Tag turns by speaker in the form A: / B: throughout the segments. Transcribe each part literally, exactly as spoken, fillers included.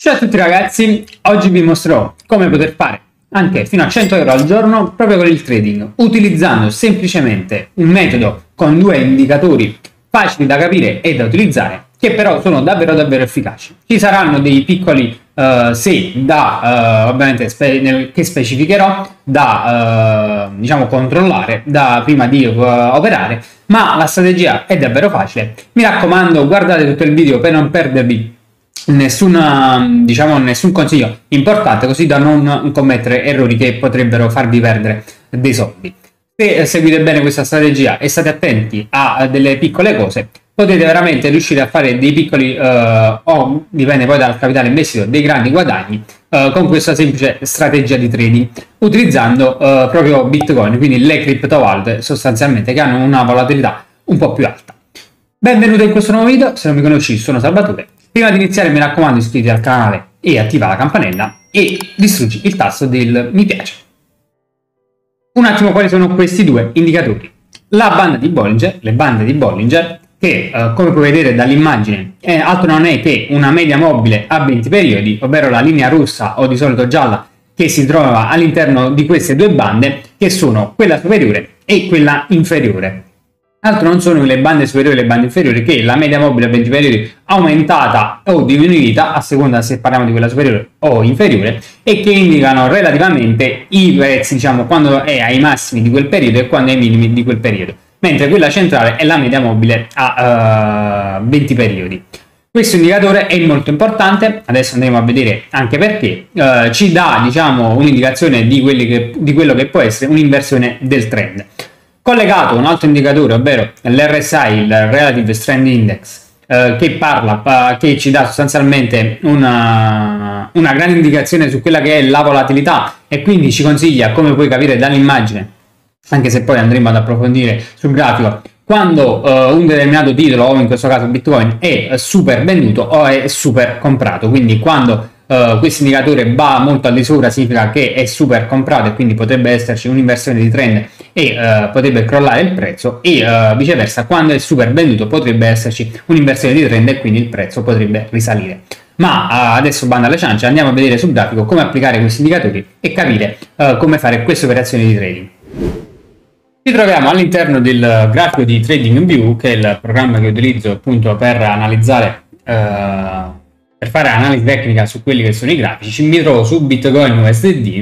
A: Ciao a tutti ragazzi, oggi vi mostrerò come poter fare anche fino a cento euro al giorno proprio con il trading, utilizzando semplicemente un metodo con due indicatori facili da capire e da utilizzare, che però sono davvero davvero efficaci. Ci saranno dei piccoli uh, se da uh, ovviamente spe nel, che specificherò da uh, diciamo controllare da prima di uh, operare, ma la strategia è davvero facile. Mi raccomando, guardate tutto il video per non perdervi nessun, diciamo, nessun consiglio importante, così da non commettere errori che potrebbero farvi perdere dei soldi. Se seguite bene questa strategia e state attenti a delle piccole cose, potete veramente riuscire a fare dei piccoli uh, o dipende poi dal capitale investito, dei grandi guadagni uh, con questa semplice strategia di trading, utilizzando uh, proprio Bitcoin, quindi le criptovalute sostanzialmente, che hanno una volatilità un po' più alta. Benvenuto in questo nuovo video. Se non mi conosci, sono Salvatore. Prima di iniziare mi raccomando, iscriviti al canale e attiva la campanella e distruggi il tasto del mi piace. Un attimo, quali sono questi due indicatori? La banda di Bollinger, le bande di Bollinger, che eh, come puoi vedere dall'immagine eh, altro non è che una media mobile a venti periodi, ovvero la linea rossa o di solito gialla che si trova all'interno di queste due bande, che sono quella superiore e quella inferiore. Altro non sono le bande superiori e le bande inferiori, che la media mobile a venti periodi aumentata o diminuita a seconda se parliamo di quella superiore o inferiore, e che indicano relativamente i prezzi, diciamo, quando è ai massimi di quel periodo e quando è ai minimi di quel periodo, mentre quella centrale è la media mobile a uh, venti periodi. Questo indicatore è molto importante, adesso andremo a vedere anche perché, uh, ci dà, diciamo, un'indicazione di, che, di quello che può essere un'inversione del trend. Collegato un altro indicatore, ovvero l'R S I, il Relative Strength Index, eh, che parla, eh, che ci dà sostanzialmente una, una grande indicazione su quella che è la volatilità, e quindi ci consiglia, come puoi capire dall'immagine, anche se poi andremo ad approfondire sul grafico, quando eh, un determinato titolo, o in questo caso Bitcoin, è super venduto o è super comprato. Quindi quando Uh, questo indicatore va molto al di sopra significa che è super comprato e quindi potrebbe esserci un'inversione di trend e uh, potrebbe crollare il prezzo, e uh, viceversa, quando è super venduto potrebbe esserci un'inversione di trend e quindi il prezzo potrebbe risalire. Ma uh, adesso banda alle ciance, andiamo a vedere sul grafico come applicare questi indicatori e capire uh, come fare queste operazioni di trading. Ci troviamo all'interno del grafico di TradingView, che è il programma che utilizzo appunto per analizzare uh, per fare analisi tecnica su quelli che sono i grafici. Mi trovo su Bitcoin U S D.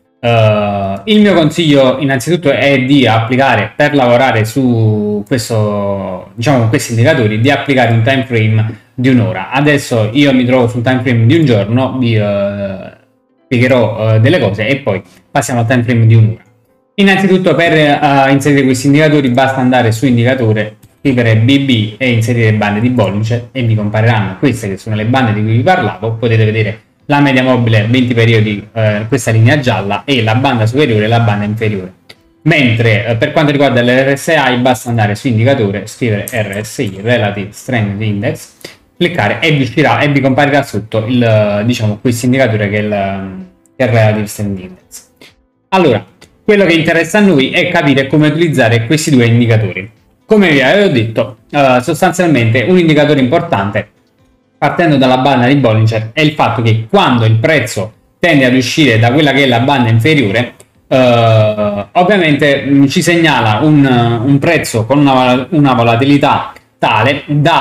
A: Uh, il mio consiglio innanzitutto è di applicare, per lavorare su questo, diciamo, con questi indicatori, di applicare un time frame di un'ora. Adesso io mi trovo sul time frame di un giorno, vi uh, spiegherò uh, delle cose e poi passiamo al time frame di un'ora. Innanzitutto, per uh, inserire questi indicatori basta andare su indicatore, scrivere B B e inserire bande di Bollinger e vi compariranno queste che sono le bande di cui vi parlavo. Potete vedere la media mobile venti periodi, eh, questa linea gialla, e la banda superiore e la banda inferiore. Mentre eh, per quanto riguarda l'R S I basta andare su indicatore, scrivere R S I, Relative Strength Index, cliccare e vi uscirà e vi comparirà sotto il, diciamo, questo indicatore che è il, che è il Relative Strength Index. Allora, quello che interessa a noi è capire come utilizzare questi due indicatori. Come vi avevo detto, uh, sostanzialmente un indicatore importante, partendo dalla banda di Bollinger, è il fatto che quando il prezzo tende ad uscire da quella che è la banda inferiore, uh, ovviamente mh, ci segnala un, un prezzo con una, una volatilità tale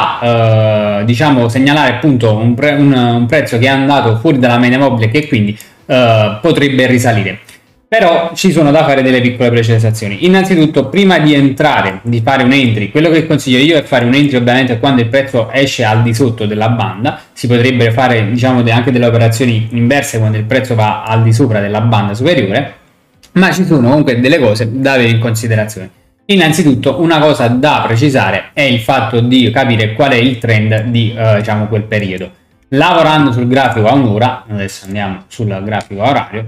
A: da uh, diciamo segnalare appunto un, pre un, un prezzo che è andato fuori dalla media mobile, che quindi uh, potrebbe risalire. Però ci sono da fare delle piccole precisazioni. Innanzitutto, prima di entrare, di fare un entry, quello che consiglio io è fare un entry ovviamente quando il prezzo esce al di sotto della banda. Si potrebbe fare, diciamo, anche delle operazioni inverse quando il prezzo va al di sopra della banda superiore, ma ci sono comunque delle cose da avere in considerazione. Innanzitutto, una cosa da precisare è il fatto di capire qual è il trend di eh, diciamo, quel periodo. Lavorando sul grafico a un'ora, adesso andiamo sul grafico a orario,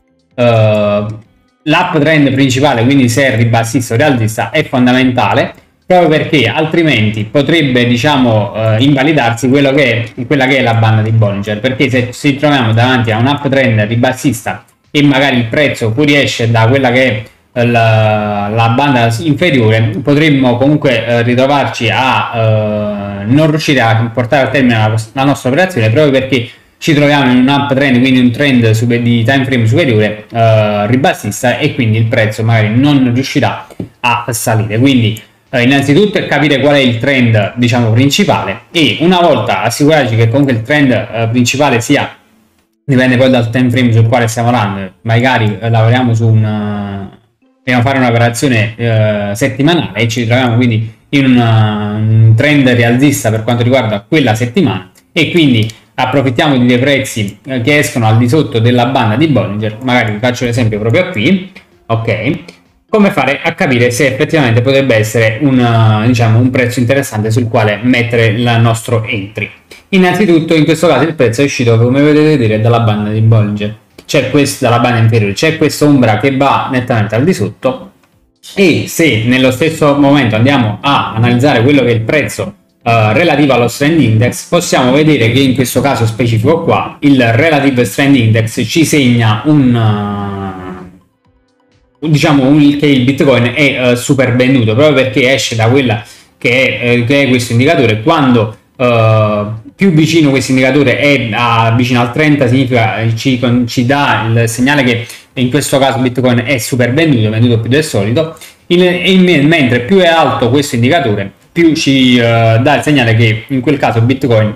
A: Uh, l'uptrend principale, quindi se è ribassista o rialzista, è fondamentale, proprio perché altrimenti potrebbe, diciamo, uh, invalidarsi quello che è, quella che è la banda di Bollinger, perché se ci troviamo davanti a un uptrend ribassista e magari il prezzo fuoriesce da quella che è la, la banda inferiore, potremmo comunque uh, ritrovarci a uh, non riuscire a portare a termine la, la nostra operazione, proprio perché ci troviamo in un uptrend, quindi un trend di time frame superiore eh, ribassista, e quindi il prezzo magari non riuscirà a salire. Quindi eh, innanzitutto è capire qual è il trend, diciamo, principale, e una volta assicurarci che comunque il trend eh, principale sia, dipende poi dal time frame sul quale stiamo lavorando, magari eh, lavoriamo su un uh, dobbiamo fare un'operazione uh, settimanale e ci troviamo quindi in una, un trend rialzista per quanto riguarda quella settimana, e quindi approfittiamo di dei prezzi eh, che escono al di sotto della banda di Bollinger. Magari vi faccio l'esempio proprio qui, ok? Come fare a capire se effettivamente potrebbe essere un, uh, diciamo, un prezzo interessante sul quale mettere il nostro entry. Innanzitutto in questo caso il prezzo è uscito, come potete vedere, dalla banda di Bollinger, c'è questa, dalla banda inferiore, c'è questa ombra che va nettamente al di sotto, e se nello stesso momento andiamo a analizzare quello che è il prezzo uh, relativo allo strand index, possiamo vedere che in questo caso specifico qua il relative strand index ci segna un uh, diciamo un, che il Bitcoin è uh, super venduto, proprio perché esce da quella che è, eh, che è questo indicatore. Quando uh, più vicino questo indicatore è a, vicino al trenta, significa ci, ci dà il segnale che in questo caso Bitcoin è super venduto, venduto più del solito, in, in, mentre più è alto questo indicatore, più ci uh, dà il segnale che in quel caso Bitcoin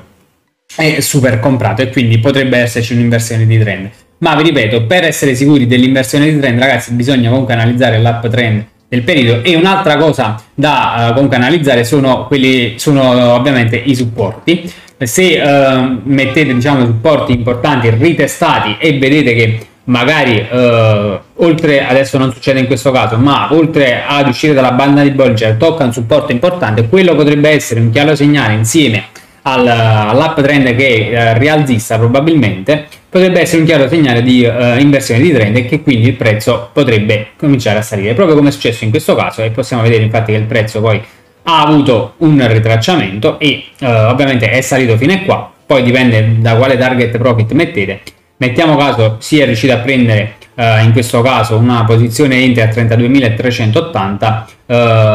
A: è super comprato, e quindi potrebbe esserci un'inversione di trend. Ma vi ripeto, per essere sicuri dell'inversione di trend, ragazzi, bisogna comunque analizzare l'uptrend del periodo, e un'altra cosa da uh, comunque analizzare sono quelli sono uh, ovviamente i supporti. Se uh, mettete, diciamo, supporti importanti ritestati e vedete che magari uh, oltre, adesso non succede in questo caso, ma oltre ad uscire dalla banda di Bollinger tocca un supporto importante, quello potrebbe essere un chiaro segnale, insieme al, all'uptrend che è uh, rialzista probabilmente, potrebbe essere un chiaro segnale di uh, inversione di trend, e che quindi il prezzo potrebbe cominciare a salire, proprio come è successo in questo caso. E possiamo vedere infatti che il prezzo poi ha avuto un ritracciamento e uh, ovviamente è salito fino a qua. Poi dipende da quale target profit mettete. Mettiamo caso sia riuscito a prendere uh, in questo caso una posizione entry a trentaduemilatrecentottanta, uh,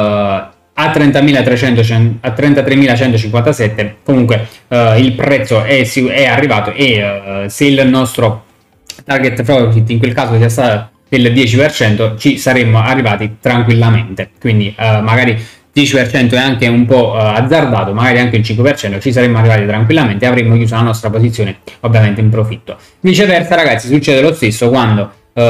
A: a trentatremilacentocinquantasette, comunque uh, il prezzo è, è arrivato, e uh, se il nostro target profit in quel caso sia stato del dieci per cento, ci saremmo arrivati tranquillamente. Quindi uh, magari dieci per cento è anche un po' uh, azzardato, magari anche il cinque per cento ci saremmo arrivati tranquillamente e avremmo chiuso la nostra posizione ovviamente in profitto. Viceversa, ragazzi, succede lo stesso quando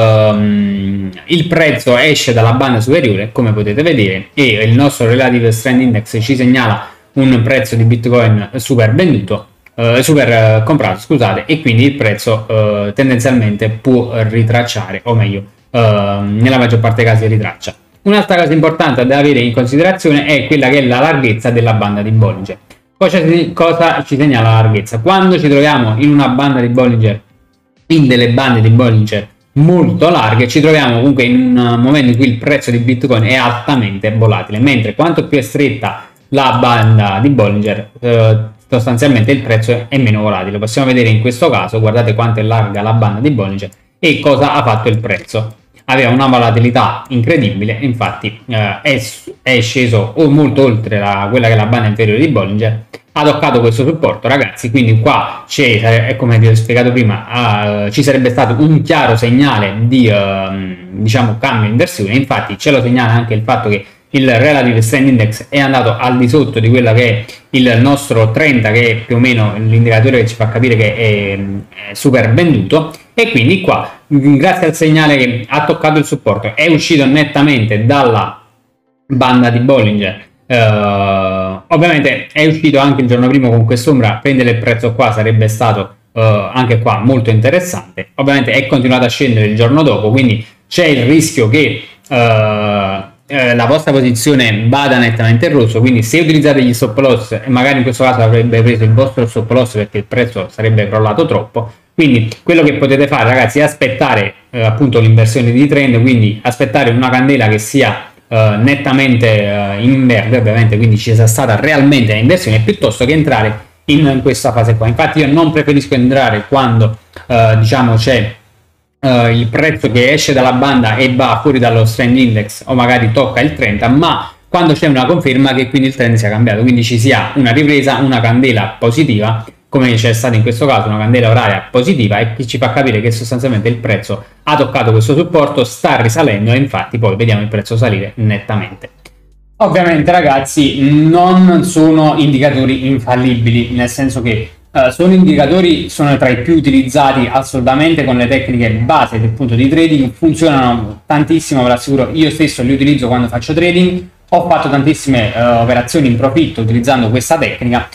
A: um, il prezzo esce dalla banda superiore, come potete vedere, e il nostro relative strand index ci segnala un prezzo di Bitcoin super venduto, uh, super uh, comprato, scusate, e quindi il prezzo uh, tendenzialmente può ritracciare, o meglio, uh, nella maggior parte dei casi ritraccia. Un'altra cosa importante da avere in considerazione è quella che è la larghezza della banda di Bollinger. Cosa, cosa ci segnala la larghezza? Quando ci troviamo in una banda di Bollinger, in delle bande di Bollinger molto larghe, ci troviamo comunque in un momento in cui il prezzo di Bitcoin è altamente volatile, mentre quanto più è stretta la banda di Bollinger, eh, sostanzialmente il prezzo è meno volatile. Possiamo vedere in questo caso, guardate quanto è larga la banda di Bollinger e cosa ha fatto il prezzo. Aveva una volatilità incredibile, infatti eh, è, è sceso molto oltre la, quella che è la banda inferiore di Bollinger, ha toccato questo supporto, ragazzi, quindi qua c'è, come vi ho spiegato prima, uh, ci sarebbe stato un chiaro segnale di uh, diciamo cambio inversione. Infatti ce lo segnala anche il fatto che il relative strand index è andato al di sotto di quella che è il nostro trenta, che è più o meno l'indicatore che ci fa capire che è, è super venduto, e quindi qua, grazie al segnale che ha toccato il supporto, è uscito nettamente dalla banda di Bollinger. Uh, ovviamente è uscito anche il giorno prima con quest'ombra, prendere il prezzo qua sarebbe stato uh, anche qua molto interessante. Ovviamente è continuato a scendere il giorno dopo, quindi c'è il rischio che uh, eh, la vostra posizione vada nettamente in rosso, quindi se utilizzate gli stop loss, e magari in questo caso avrebbe preso il vostro stop loss perché il prezzo sarebbe crollato troppo. Quindi quello che potete fare, ragazzi, è aspettare eh, appunto l'inversione di trend, quindi aspettare una candela che sia Uh, nettamente uh, in verde, ovviamente, quindi ci sia stata realmente l'inversione, piuttosto che entrare in, in questa fase qua. Infatti io non preferisco entrare quando uh, diciamo c'è uh, il prezzo che esce dalla banda e va fuori dallo strand index, o magari tocca il trenta, ma quando c'è una conferma che quindi il trend sia cambiato, quindi ci sia una ripresa, una candela positiva come c'è stata in questo caso una candela oraria positiva, e che ci fa capire che sostanzialmente il prezzo ha toccato questo supporto, sta risalendo e infatti poi vediamo il prezzo salire nettamente. Ovviamente ragazzi non sono indicatori infallibili, nel senso che uh, sono indicatori, sono tra i più utilizzati assolutamente con le tecniche base del punto di trading, funzionano tantissimo, ve l'assicuro, io stesso li utilizzo quando faccio trading, ho fatto tantissime uh, operazioni in profitto utilizzando questa tecnica,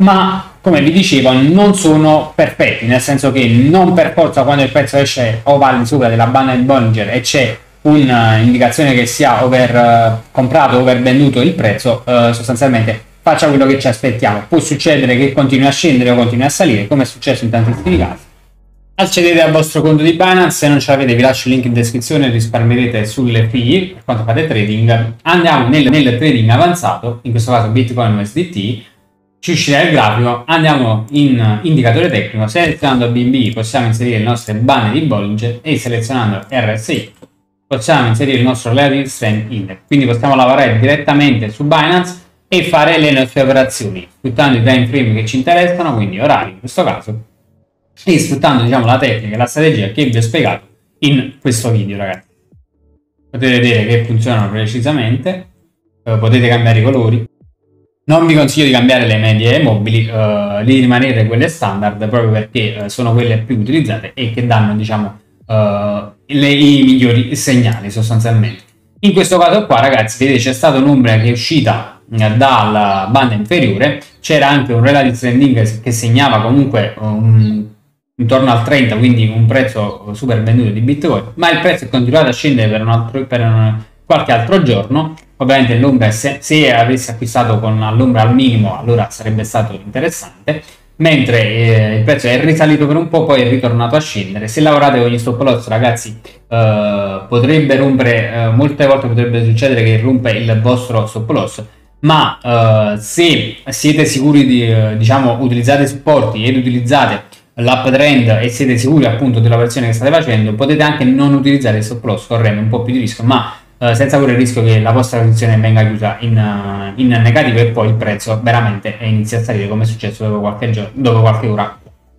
A: ma come vi dicevo non sono perfetti, nel senso che non per forza quando il prezzo esce o va al di sopra della banda di Bollinger e c'è un'indicazione che sia over uh, comprato o over venduto il prezzo, uh, sostanzialmente faccia quello che ci aspettiamo. Può succedere che continui a scendere o continui a salire, come è successo in tantissimi casi. Accedete al vostro conto di Binance, se non ce l'avete vi lascio il link in descrizione, risparmierete sulle fee per quanto fate trading. Andiamo nel, nel trading avanzato, in questo caso Bitcoin U S D T, ci uscirà il grafico, andiamo in indicatore tecnico, selezionando B N B possiamo inserire le nostre bande di Bollinger e selezionando R S I possiamo inserire il nostro Relative Strength Index, quindi possiamo lavorare direttamente su Binance e fare le nostre operazioni sfruttando i time frame che ci interessano, quindi orari in questo caso, e sfruttando diciamo la tecnica e la strategia che vi ho spiegato in questo video ragazzi. Potete vedere che funzionano precisamente, eh, potete cambiare i colori. Non vi consiglio di cambiare le medie mobili, eh, di rimanere quelle standard proprio perché eh, sono quelle più utilizzate e che danno diciamo Uh, le, i migliori segnali sostanzialmente. In questo caso qua ragazzi vedete c'è stata un'ombra che è uscita uh, dalla banda inferiore, c'era anche un relative trend index che segnava comunque um, intorno al trenta, quindi un prezzo super venduto di Bitcoin, ma il prezzo è continuato a scendere per, un altro, per un, qualche altro giorno. Ovviamente l'ombra, se, se avessi acquistato con l'ombra al minimo allora sarebbe stato interessante, mentre eh, il prezzo è risalito per un po', poi è ritornato a scendere. Se lavorate con gli stop loss ragazzi eh, potrebbe rompere, eh, molte volte potrebbe succedere che rompe il vostro stop loss, ma eh, se siete sicuri di, eh, diciamo, utilizzate supporti ed utilizzate l'uptrend e siete sicuri appunto dell'operazione che state facendo, potete anche non utilizzare il stop loss correndo un po' più di rischio, ma Uh, senza correre il rischio che la vostra posizione venga chiusa in, uh, in negativo e poi il prezzo veramente inizia a salire, come è successo dopo qualche giorno, dopo qualche ora.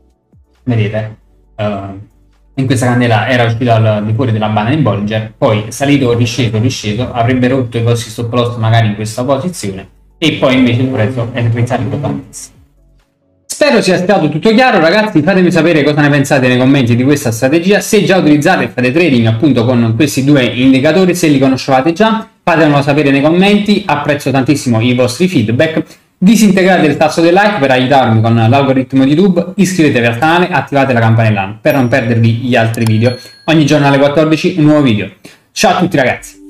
A: Vedete, uh, in questa candela era uscito al di fuori della banda di Bollinger, poi salito, risceso, risceso, avrebbe rotto i vostri stop loss magari in questa posizione e poi invece il prezzo è risalito tantissimo. Spero sia stato tutto chiaro ragazzi, fatemi sapere cosa ne pensate nei commenti di questa strategia, se già utilizzate e fate trading appunto con questi due indicatori, se li conoscevate già, fatemelo sapere nei commenti, apprezzo tantissimo i vostri feedback, disintegrate il tasto del like per aiutarmi con l'algoritmo di YouTube, iscrivetevi al canale, attivate la campanella per non perdervi gli altri video, ogni giorno alle quattordici un nuovo video. Ciao a tutti ragazzi!